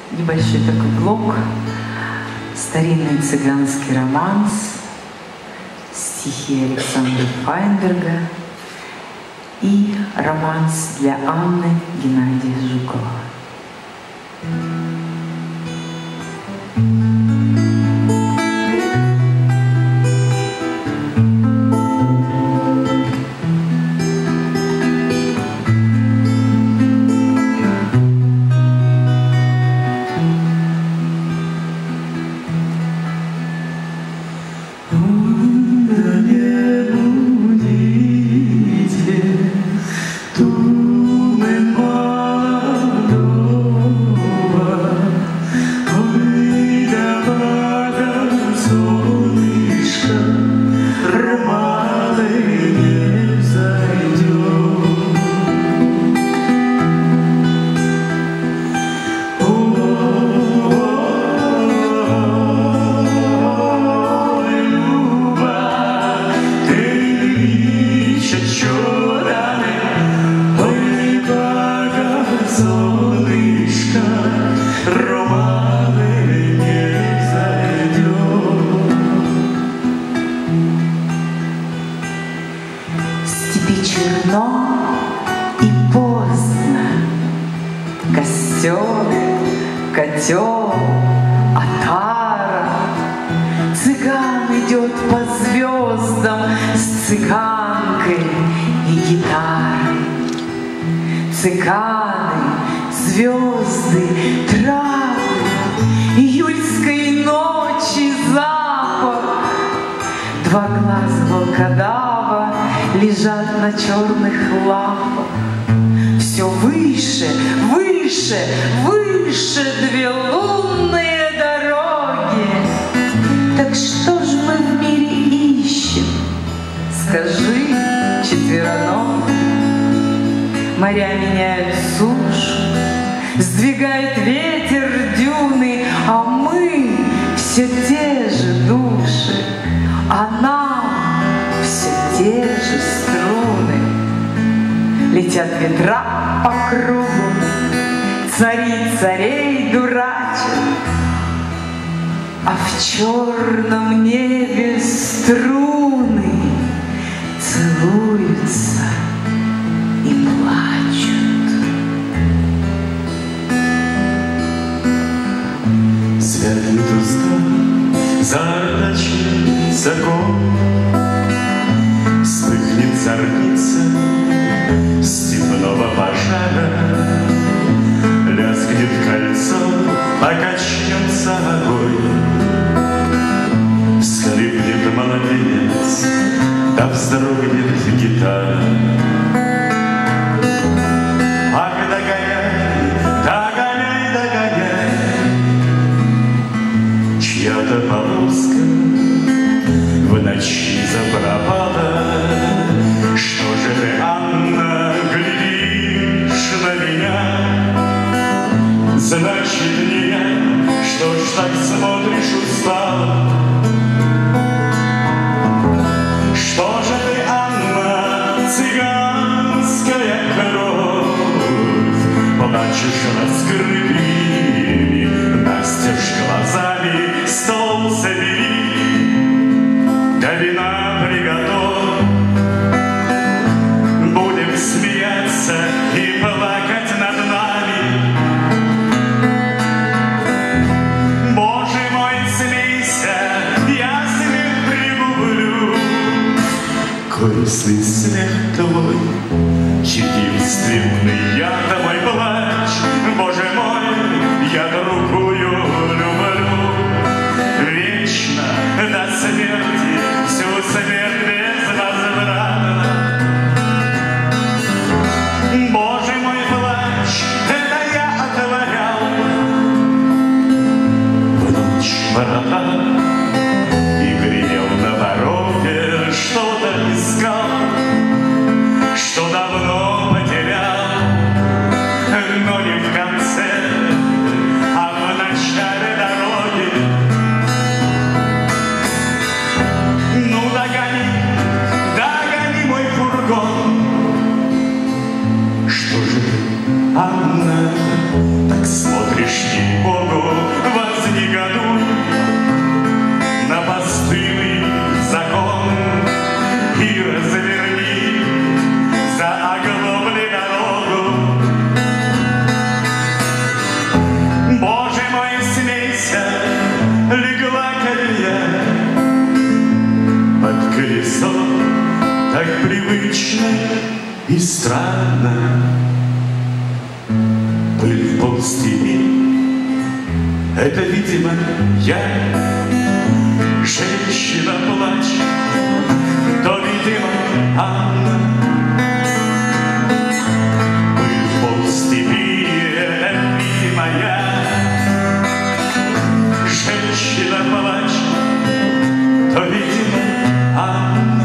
небольшой такой блок, старинный цыганский романс, стихи Александра Файнберга и романс для Анны Геннадия Жукова. Котел, отара, цыган идет по звездам с цыганкой и гитарой. Цыганы, звезды, травы, июльской ночи запах. Два глаза волкодава лежат на черных лапах. Все выше, выше, выше две лунные дороги. Так что ж мы в мире ищем? Скажи, четвероногий. Моря меняют сушу, сдвигает ветер дюны, а мы все те же души, а нам все те же струны. Летят ветра по кругу, цари царей дурачат, а в черном небе струны целуются и плачут. Светлит уста зардачный закон, вспыхнет зорница степного пожара, лязгнет кольцо, покачнется огонь, всхлипнет младенец, да вздрогнет гитара. Ах, догоняй, догоняй, догоняй, чья-то повозка в ночи запропала. Что же ты, Анна, глядишь на меня? Значит, не я, что ж так смотришь устало? Что же ты, Анна, цыганская кровь, плачешь раскрытыми настежь глазами? Стол собери, да вина приготовь, будем смеяться и плакать над нами. Боже мой, смейся, я смех пригублю. Горестный смех твой, единственный я твой плач. Боже мой, я другую люблю. Вечно до смерти, всю смерть безвозвратно. Боже мой, плач, это я отворял в ночь ворота и гремел на пороге, что-то искал, что давно потерял, но не в конце, а в начале дороги. Ну, догони, догони мой фургон. Что же ты, Анна, так смотришь ей в так привычно и странно. Пыль в полстепи, это, видимо, я. Женщина плачет, то, видимо, Анна. Пыль в полстепи, это, видимо, я. Женщина плачет, то, видимо, Анна.